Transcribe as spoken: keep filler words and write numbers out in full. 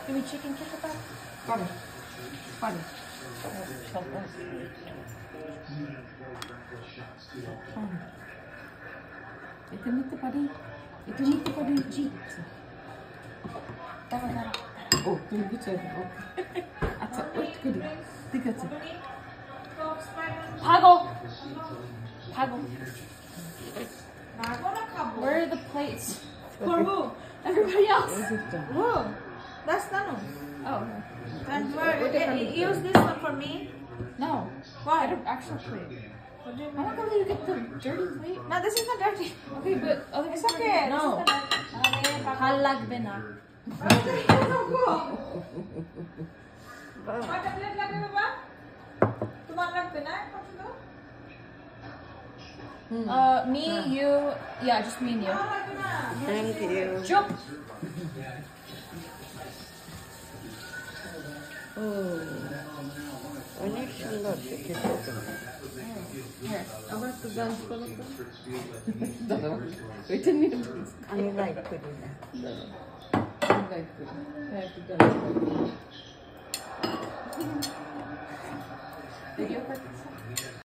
তুমি চিকেন খেতে পারো? পারে পারে সব এটা নিতে পারি এটা নিতে পারি জি দাঁড়া দাঁড়া ও তুমি বুঝছো আচ্ছা ওয়েট করি ঠিক আছে ভাগো ভাগো ভাগো না খাবো Where are the plates? for who Everybody else. who that's Nanu Oh and where use this one for me no. why Get an actual plate. what do you I'm mean not gonna let you get the dirty plate. no this is not dirty Okay, but other it's people are okay getting- this is not dirty ভাল লাগবে না। কয়টা plate লাগবে বাবা তোমার লাগবে না পছন্দ Uh, me, you, yeah, just me and you. আমার লাগবে না থ্যাংক ইউ Jump. ও অনেক সুন্দর খেতে Here. আবার একটু ডান্স করো তো দাদা ওইটা নিয়ে আমি লাইক করি না আমি লাইক করি হ্যাঁ একটু ডান্স করো Video for this.